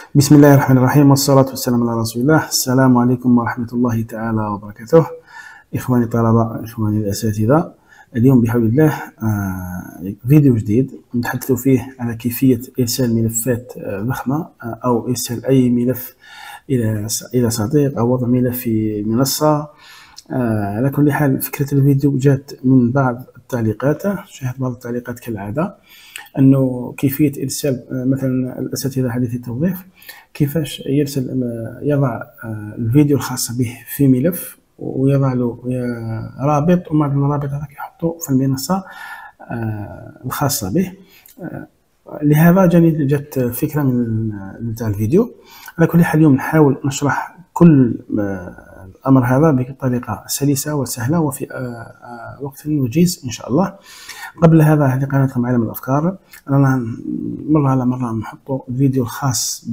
بسم الله الرحمن الرحيم، والصلاة والسلام على رسول الله. السلام عليكم ورحمة الله تعالى وبركاته. إخواني الطلبة، إخواني الأساتذة، اليوم بحول الله فيديو جديد نتحدث فيه على كيفية إرسال ملفات ضخمة أو إرسال أي ملف إلى صديق أو وضع ملف في منصة. على كل حال، فكرة الفيديو جات من بعض التعليقات. شاهدت بعض التعليقات كالعادة، أنه كيفية إرسال مثلا الأساتذة حديثي التوظيف كيفاش يضع الفيديو الخاص به في ملف ويضع له رابط، ومع الرابط هذاك يحطه في المنصة الخاصة به. لهذا جات فكرة من تاع الفيديو. على كل حال، اليوم نحاول نشرح كل الأمر هذا بطريقة سلسة وسهلة وفي وقت وجيز إن شاء الله. قبل هذا، هذه قناتكم عالم الأفكار. رانا مرة على مرة نحطوا الفيديو الخاص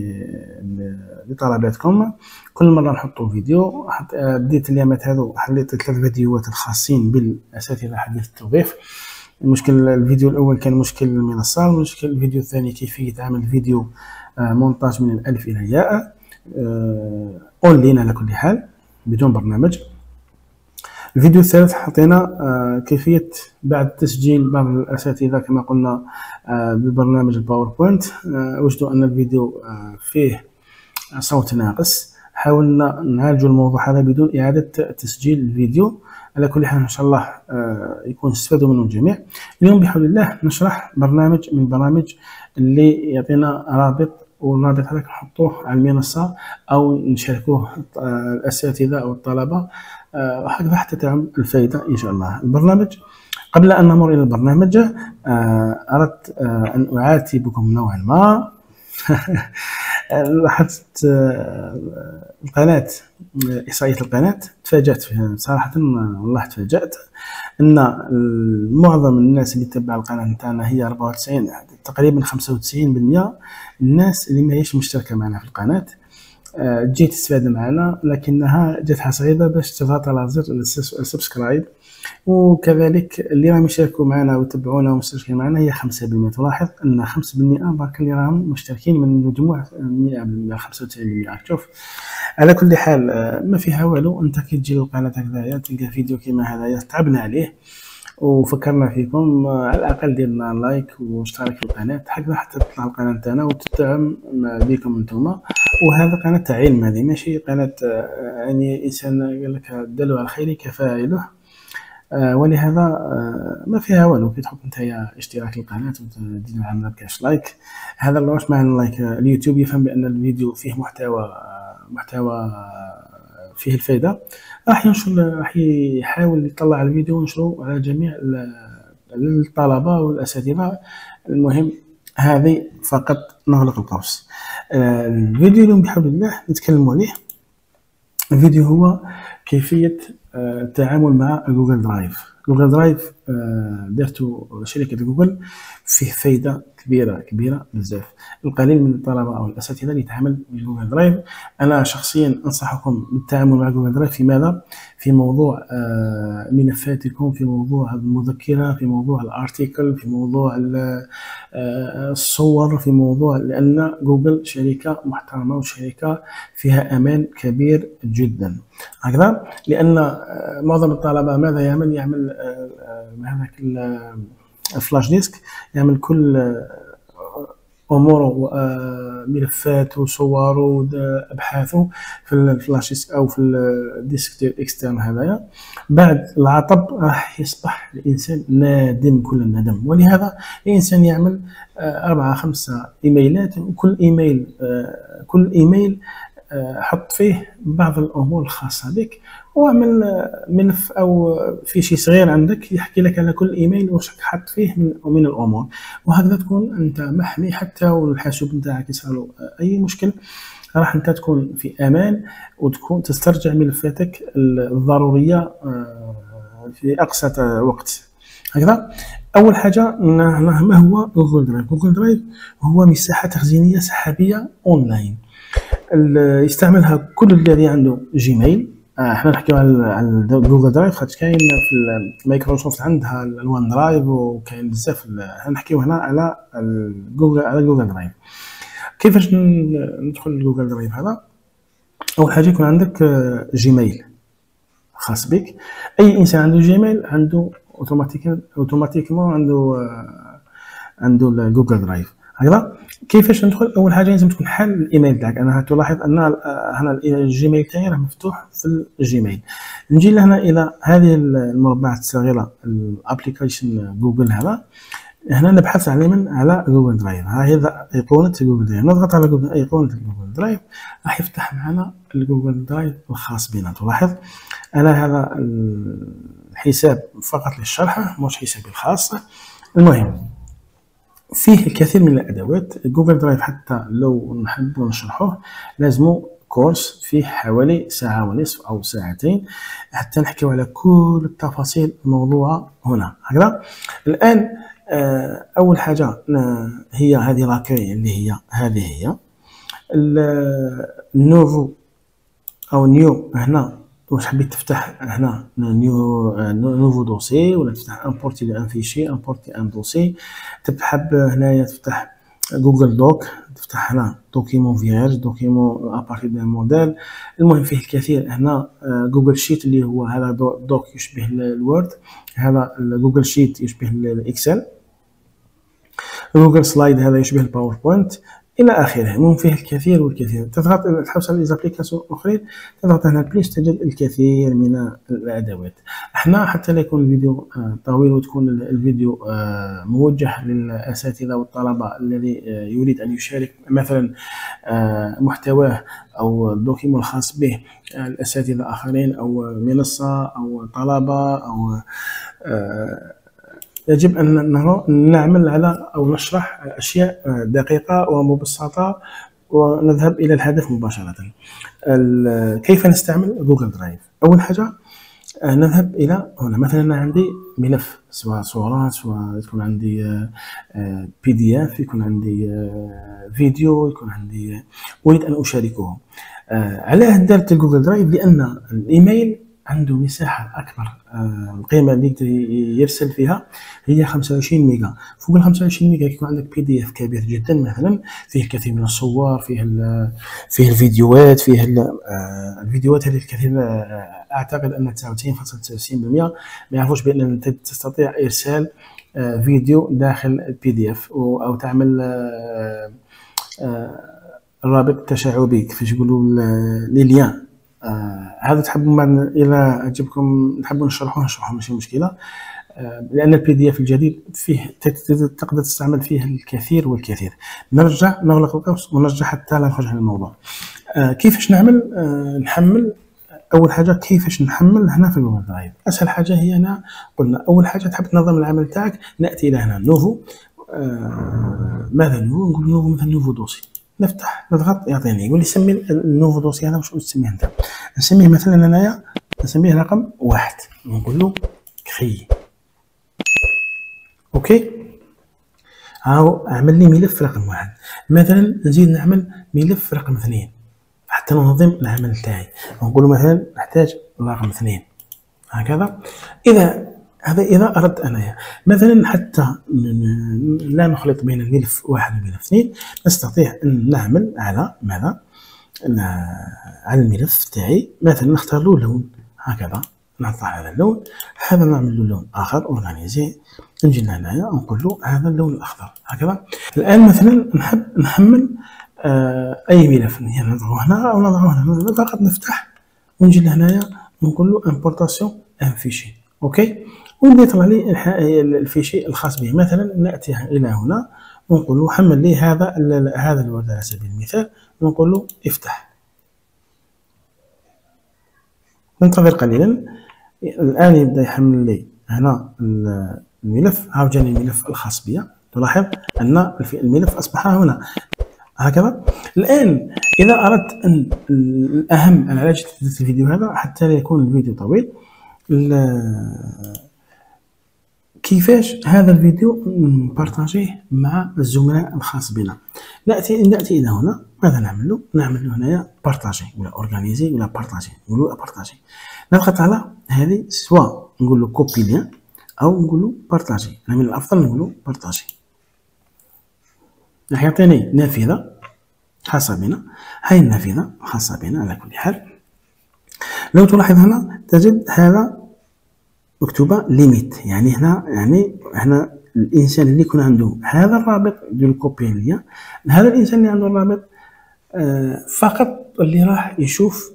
لطلباتكم. كل مرة نحطوا فيديو. بديت اليامات هذو حليت 3 فيديوهات الخاصين بالأساتذة حديث التوظيف. المشكل الفيديو الأول كان مشكل المنصة، المشكل الفيديو الثاني كيفية عمل فيديو مونتاج من الألف إلى الياء أونلاين على كل حال بدون برنامج. الفيديو الثالث حطينا كيفية بعد تسجيل بعض الأساتذة كما قلنا ببرنامج الباوربوينت وجدوا أن الفيديو فيه صوت ناقص. حاولنا نعالج الموضوع هذا بدون إعادة تسجيل الفيديو. على كل حال، إن شاء الله يكون استفادوا منه الجميع. اليوم بحول الله نشرح برنامج من البرامج اللي يعطينا رابط، والرابط هذاك نحطوه على المنصة أو نشاركوه الأساتذة أو الطلبة، وهكذا حتى تعم الفائدة إن شاء الله. البرنامج، قبل أن نمر إلى البرنامج أردت أن أعاتبكم نوعا ما. لاحظت القناة، إحصائية القناة، تفاجأت صراحة، والله تفاجأت أن معظم الناس اللي تتبع القناة نتاعنا هي 94 تقريبا 95% الناس اللي ما هيش مشتركة معنا في القناة. جيت تستفاد معنا، لكنها جاتها صعيبة باش تضغط على زر السبسكرايب. وكذلك اللي راهم يشاركوا معنا ويتبعونا ومشتركين معنا هي 5%. تلاحظ ان 5% برك اللي راهم مشتركين من مجموع 100%، 95%. شوف، على كل حال ما فيها والو. انت كي تجي للقناه هكذايا تلقى فيديو كيما هذايا تعبنا عليه وفكرنا فيكم، على الاقل ديرنا لايك واشتراك في القناه هكذا حتى تطلع القناه تاعنا وتدعم بكم انتم. وهذا قناه تاع علم، هذه ماشي قناه يعني انسان قال لك دل على الخير كفاعله. ولهذا ما فيها والو كي تحط نتايا اشتراك للقناه وتدير عامله بكاش لايك. هذا واش معنى اللايك؟ اليوتيوب يفهم بان الفيديو فيه محتوى فيه الفائده، راح ينشر، راح يحاول يطلع الفيديو وينشره على جميع الطلبه والاساتذه. المهم هذه فقط نغلق القوس. الفيديو اليوم بحول الله نتكلم عليه. الفيديو هو كيفية التعامل مع جوجل درايف. جوجل درايف دارته شركة جوجل، فيه فايدة كبيرة بزاف. القليل من الطلبة أو الأساتذة اللي يتعامل بجوجل درايف. أنا شخصيا أنصحكم بالتعامل مع جوجل درايف في ماذا؟ في موضوع ملفاتكم، في موضوع المذكرة، في موضوع الارتيكل، في موضوع الصور، في موضوع، لأن جوجل شركة محترمة وشركة فيها أمان كبير جدا هكذا. لأن معظم الطلبة ماذا يعمل هذاك الفلاش ديسك، يعمل كل اموره وملفاته وصوره وابحاثه في الفلاش ديسك او في الديسك اكسترن هذايا. بعد العطب راح يصبح الانسان نادم كل الندم. ولهذا الانسان يعمل 4-5 ايميلات، وكل ايميل حط فيه بعض الامور الخاصه بك، واعمل ملف او في شيء صغير عندك يحكي لك على كل ايميل واش حط فيه من الامور، وهكذا تكون انت محمي. حتى والحاسوب نتاعك يصير اي مشكل راح انت تكون في امان، وتكون تسترجع ملفاتك الضروريه في اقصى وقت هكذا. اول حاجه، ما هو جوجل درايف؟ جوجل درايف هو مساحه تخزينيه سحابيه اونلاين يستعملها كل الذي عنده جيميل. احنا نحكيو على جوجل درايف، خاطر كاين في مايكروسوفت عندها الوان درايف وكاين بزاف. نحكيو هنا على جوجل درايف. كيفاش ندخل لجوجل درايف هذا؟ اول حاجه يكون عندك جيميل خاص بك. اي انسان عنده جيميل عنده اوتوماتيكمون عنده الجوجل درايف. هكذا كيفاش ندخل؟ اول حاجه لازم تكون حال الايميل تاعك. انا تلاحظ ان هنا الجيميل تاعي راه مفتوح في الجيميل. نجي لهنا الى هذه المربعات الصغيره الابليكيشن جوجل هذا. هنا نبحث على جوجل درايف. ها هي ايقونه جوجل درايف. نضغط على ايقونه جوجل درايف راح يفتح معنا الجوجل درايف الخاص بنا. تلاحظ انا هذا الحساب فقط للشرح مش حسابي الخاص. المهم فيه الكثير من الادوات. جوجل درايف حتى لو نحب نشرحوه لازمو كورس فيه حوالي ساعة ونصف أو ساعتين حتى نحكيو على كل التفاصيل الموضوعة هنا. هكذا الآن أول حاجة هي هذه لاكري اللي هي النوفو أو نيو. هنا واش حبيت تفتح هنا نوفو دوسي ولا تفتح امبورتي ان فيشي امبورتي ان دوسي. تحب هنايا تفتح جوجل دوك تفتح هنا دوكيمون فيرج دوكيمون ابارتي دان موديل. المهم فيه الكثير. هنا جوجل شيت اللي هو هذا دوك يشبه الوورد. هذا جوجل شيت يشبه الاكسل. جوجل سلايد هذا يشبه الباوربوينت الى اخره. المهم فيه الكثير والكثير. تضغط تحوس على ليزابليكاسيون اخرين تضغط هنا بليس تجد الكثير من الادوات. احنا حتى لا يكون الفيديو طويل وتكون الفيديو موجه للاساتذه والطلبه الذي يريد ان يشارك مثلا محتواه او الدوكيمون الخاص به الاساتذه اخرين او منصه او طلبه او يجب أن نعمل على أو نشرح أشياء دقيقة ومبسطة ونذهب إلى الهدف مباشرة. كيف نستعمل جوجل درايف؟ أول حاجة نذهب إلى هنا. مثلا أنا عندي ملف سواء صورة سواء يكون عندي PDF يكون عندي فيديو يكون عندي أريد أن أشاركه. علاه درت جوجل درايف؟ لأن الإيميل عنده مساحة أكبر. القيمة اللي يرسل فيها هي 25 ميجا. فوق ال 25 ميجا يكون عندك PDF كبير جدا مثلا فيه الكثير من الصور فيه الفيديوهات الفيديوهات هذه الكثير. أعتقد أن 99.99% ما يعرفوش بأن أنت تستطيع إرسال فيديو داخل PDF أو تعمل الرابط التشعبي كيفاش يقولوا لي ليان. هذا تحبوا إلى عجبكم نحبوا نشرحوه ماشي مشكلة. لأن PDF الجديد فيه تقدر تستعمل فيه الكثير والكثير. نرجع نغلق القوس ونرجع حتى لا نخرج عن الموضوع. كيفاش نعمل نحمل؟ أول حاجة كيفاش نحمل هنا في جوجل درايف؟ أسهل حاجة هي هنا قلنا أول حاجة تحب تنظم العمل تاعك نأتي إلى هنا نوفو. ماذا نوفو؟ نقول نوفو مثلا نوفو دوسي. نفتح نضغط يعطيني يقول لي سمي النوفو دوسي هذا واش تسميه انت؟ نسميه مثلا انايا نسميه رقم 1 ونقول له كري. اوكي هاو اعمل لي ملف رقم 1. مثلا نزيد نعمل ملف رقم 2 حتى ننظم العمل تاعي. نقول له مثلا نحتاج رقم 2 هكذا. إذا أردت أنا مثلا حتى لا نخلط بين الملف 1 والملف 2 نستطيع أن نعمل على ماذا؟ على الملف تاعي مثلا نختار له لون هكذا نحط هذا اللون. هذا نعمل له لون آخر أورغانيزي. نجي لهنايا ونقول له هذا اللون الأخضر هكذا. الآن مثلا نحب نحمل أي ملف نضعه هنا أو نضعه هنا. فقط نفتح ونجي لهنايا ونقول له importation un fichier. أوكي ويبدا يطلع لي الفيشي الخاص به. مثلا ناتي الى هنا ونقول له حمل لي هذا الورد على سبيل المثال ونقول له افتح. ننتظر قليلا. الان يبدا يحمل لي هنا الملف. عاوجاني الملف الخاص بي. تلاحظ ان الملف اصبح هنا هكذا. الان اذا اردت ان الاهم انا علاش درت الفيديو هذا حتى لا يكون الفيديو طويل. كيفاش هذا الفيديو نبارطاجيه مع الزملاء الخاص بنا. ناتي الى هنا. ماذا نعمل له؟ نعمل له هنايا بارطاجي ولا اورغانيزي ولا بارطاجي. نقول له بارطاجي. نضغط على هذه سواء نقول له كوبي لين او نقول له بارطاجي. من الافضل نقول له بارطاجي. راح يعطيني نافذه خاصة بنا، هاي النافذة خاصة بنا على كل حال. لو تلاحظ هنا تجد هذا مكتوبة ليميت، يعني هنا الإنسان اللي يكون عنده هذا الرابط ديال كوبي ليا، هذا الإنسان اللي عنده الرابط فقط اللي راح يشوف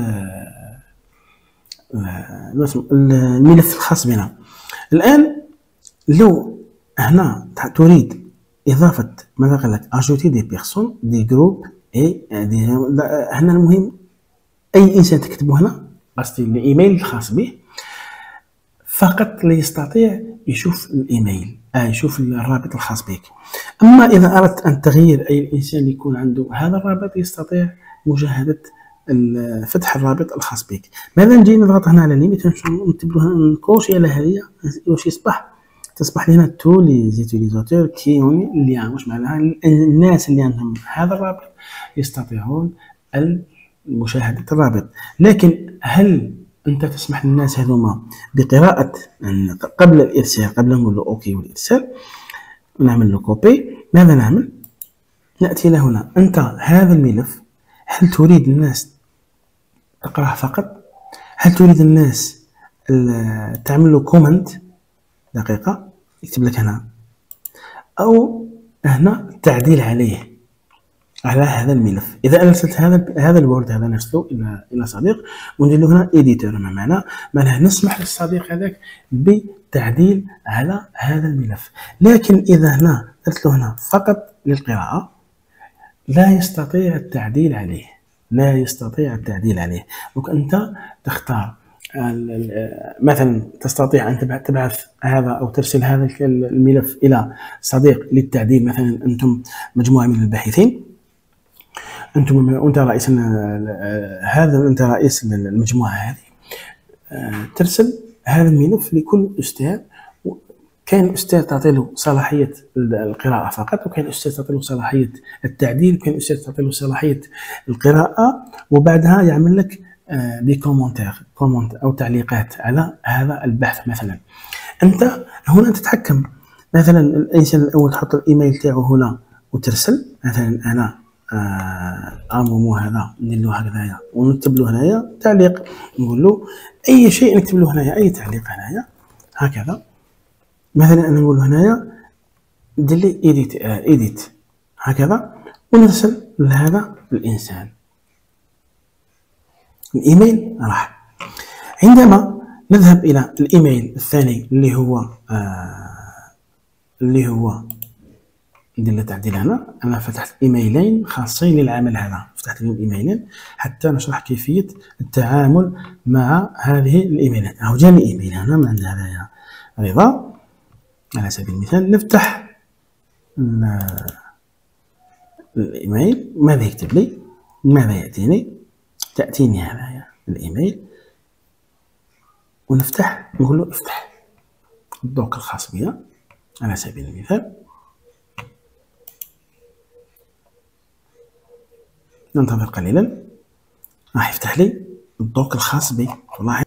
الملف الخاص بنا. الآن لو هنا تريد إضافة ماذا قال لك أجوتي دي بيرسون دي جروب هنا المهم أي إنسان تكتبه هنا قصدي الإيميل الخاص به فقط لا يستطيع يشوف الإيميل، يشوف الرابط الخاص بك. أما إذا أردت أن تغير أي إنسان يكون عنده هذا الرابط يستطيع مشاهدة فتح الرابط الخاص بك. ماذا نجي نضغط هنا على ليميت نكوشي على هذه واش تصبح لنا تو لي زيتيليزاتور كي اللي واش معناها الناس اللي عندهم هذا الرابط يستطيعون مشاهدة الرابط. لكن هل أنت تسمح للناس هذوما بقراءة قبل الإرسال، قبل نقول له أوكي والإرسال نعمل له كوبي؟ ماذا نعمل؟ نأتي لهنا، أنت هذا الملف هل تريد الناس تقرأه فقط؟ هل تريد الناس تعمل له كومنت؟ دقيقة يكتب لك هنا، أو هنا تعديل عليه على هذا الملف. إذا أرسلت هذا الوورد هذا نفسه إلى صديق وندير له هنا إديتور، معناه نسمح للصديق هذاك بالتعديل على هذا الملف. لكن إذا هنا درت له هنا فقط للقراءة لا يستطيع التعديل عليه، دونك أنت تختار مثلا تستطيع أن تبعث هذا أو ترسل هذا الملف إلى صديق للتعديل. مثلا أنتم مجموعة من الباحثين، أنت رئيس المجموعة هذه، ترسل هذا الملف لكل أستاذ. كان أستاذ تعطي له صلاحية القراءة فقط، وكان أستاذ تعطي له صلاحية التعديل، وكان أستاذ تعطي له صلاحية القراءة، وبعدها يعمل لك دي كومنت أو تعليقات على هذا البحث. مثلا أنت هنا تتحكم، مثلا الإنسان الأول تحط الإيميل تاعو هنا وترسل. مثلا أنا أمومو هذا ندير له هكذايا ونكتب له هنايا تعليق، نقول له أي شيء نكتب له هنايا، أي تعليق هنايا هكذا. مثلا أنا نقول هنايا دير لي إيديت هكذا، ونرسل لهذا الإنسان الإيميل راح. عندما نذهب إلى الإيميل الثاني اللي هو ندير له تعديل. هنا أنا فتحت إيميلين خاصين للعمل هذا، فتحت لهم إيميلين حتى نشرح كيفية التعامل مع هذه الإيميلات. أهو جاني إيميل هنا من عند هذا رضا على سبيل المثال. نفتح الإيميل، ماذا يكتب لي؟ ماذا يأتيني؟ تأتيني هذا الإيميل، ونفتح نقول له افتح الدوك الخاص بنا على سبيل المثال. ننتظر قليلا راح يفتح لي الدوك الخاص بي. والله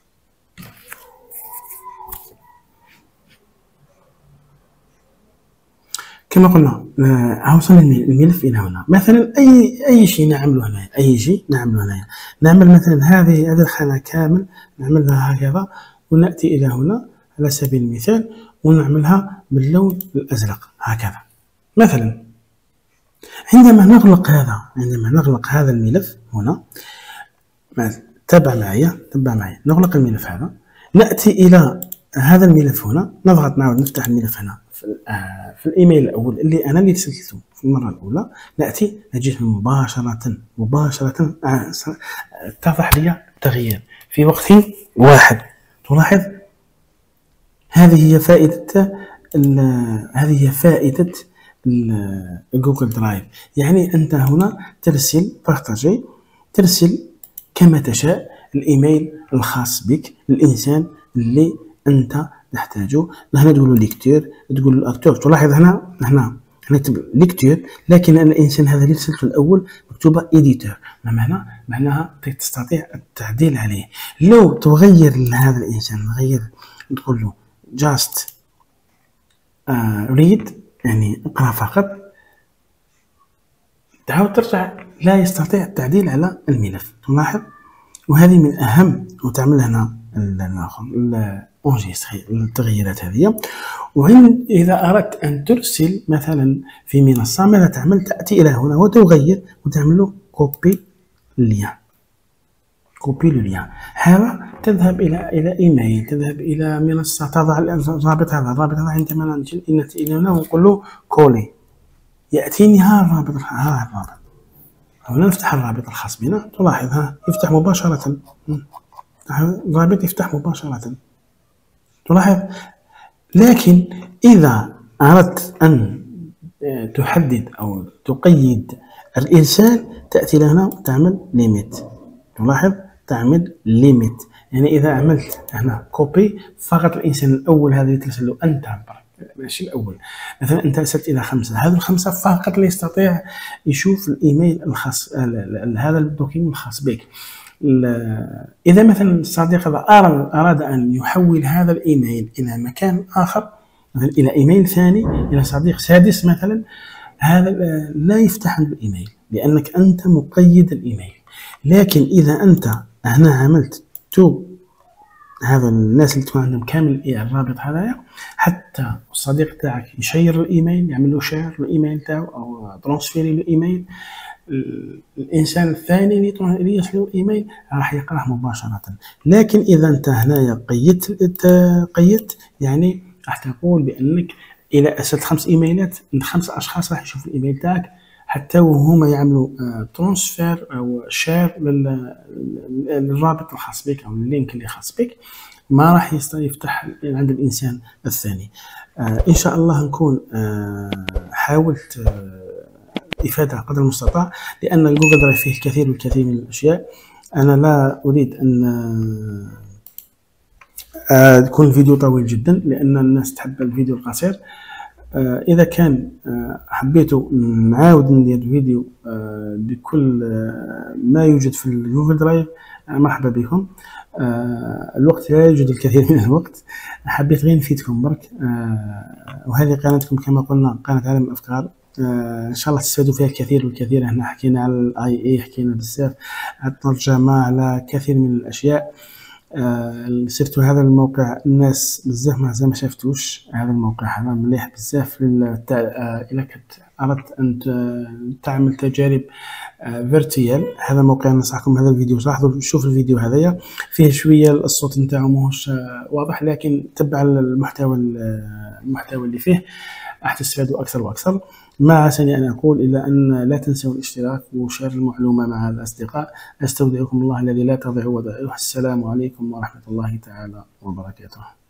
كما قلنا وصلنا الملف الى هنا. مثلا اي شيء نعمله هنا، نعمل مثلا هذه الخانه كامل نعملها هكذا، وناتي الى هنا على سبيل المثال ونعملها باللون الازرق هكذا. مثلا عندما نغلق هذا الملف هنا، تبع معي نغلق الملف هذا، نأتي إلى هذا الملف هنا، نضغط نعود نفتح الملف هنا في الإيميل الأول اللي رسلته في المرة الأولى. نأتي نجد مباشرة اتضح لي التغيير في وقت واحد. تلاحظ هذه هي فائدة جوجل درايف. يعني أنت هنا ترسل كما تشاء الإيميل الخاص بك للإنسان اللي أنت تحتاجه. هنا تقول له ليكتور، تقول له أكتور. تلاحظ هنا نكتب ليكتور، لكن الإنسان هذا اللي رسلته الأول مكتوبة إديتور، معناها تستطيع التعديل عليه. لو تغير لهذا الإنسان تقول له just read، يعني اقرأ فقط، تعاود ترجع لا يستطيع التعديل على الملف. تلاحظ، وهذه من أهم، وتعمل هنا الانجستري التغييرات هذه. إذا أردت أن ترسل مثلا في منصة، ماذا تعمل؟ تأتي إلى هنا وتغير وتعمل له كوبي ليان. كوبي ليان هذا تذهب إلى إيميل، تذهب إلى منصة، تضع الرابط هذا. الرابط هذا عندما نأتي إلى هنا ونقول له كولي، يأتيني ها الرابط، ها الرابط. هنا نفتح الرابط الخاص بنا، تلاحظ ها يفتح مباشرة، الرابط يفتح مباشرة، تلاحظ. لكن إذا أردت أن تحدد أو تقيد الإرسال، تأتي لهنا وتعمل ليميت. تلاحظ، تعمل ليميت، يعني إذا عملت هنا كوبي فقط الإنسان الأول هذا يترسل له أنت، ماشي الأول. مثلا أنت أرسلت إلى 5، هذو ال5 فقط لا يستطيع يشوف الإيميل الخاص، هذا الدوكيمنت الخاص بك. إذا مثلا الصديق أراد أن يحول هذا الإيميل إلى مكان آخر، مثلا إلى إيميل ثاني، إلى صديق سادس مثلا، هذا لا يفتح الإيميل لأنك أنت مقيد الإيميل. لكن إذا أنت هنا عملت هذا الناس اللي تكون عندهم كامل الرابط هذايا، حتى الصديق تاعك يشير الإيميل، يعمل له شير الإيميل تاعو أو ترانسفيري الإيميل، الإنسان الثاني اللي يصل الإيميل راح يقرأه مباشرة. لكن إذا أنت هنايا قيدت، يعني راح تقول بأنك إلى أرسلت 5 إيميلات، 5 أشخاص راح يشوفوا الإيميل تاعك، حتى وهما يعملوا ترانسفير أو شير للرابط الخاص بك أو اللينك اللي خاص بك، ما راح يفتح عند الإنسان الثاني. إن شاء الله نكون حاولت إفادة قدر المستطاع، لأن جوجل درايف فيه الكثير والكثير من الأشياء. أنا لا أريد أن يكون الفيديو طويل جدا، لأن الناس تحب الفيديو القصير. إذا كان حبيتوا نعاود ندير فيديو بكل ما يوجد في الجوجل درايف، مرحبا بكم. الوقت لا يوجد الكثير من الوقت، حبيت غير نفيدكم برك. وهذه قناتكم كما قلنا، قناة عالم الأفكار. ان شاء الله تستفادوا فيها الكثير والكثير. احنا حكينا على الاي اي، حكينا بزاف على الترجمه، على كثير من الاشياء. سيرتو هذا الموقع الناس بزاف ما شافتوش. هذا الموقع هذا مليح بزاف الا كنت اردت ان تعمل تجارب فيرتيال. هذا الموقع ننصحكم بهذا الفيديو. لاحظوا، شوف الفيديو هذايا فيه شويه الصوت نتاعو ماهوش واضح، لكن تبع المحتوى اللي فيه راح تستفادوا اكثر واكثر. ما عساني أن أقول إلا أن لا تنسوا الاشتراك وشير المعلومة مع الأصدقاء. أستودعكم الله الذي لا تضيع ودائعه. السلام عليكم ورحمة الله تعالى وبركاته.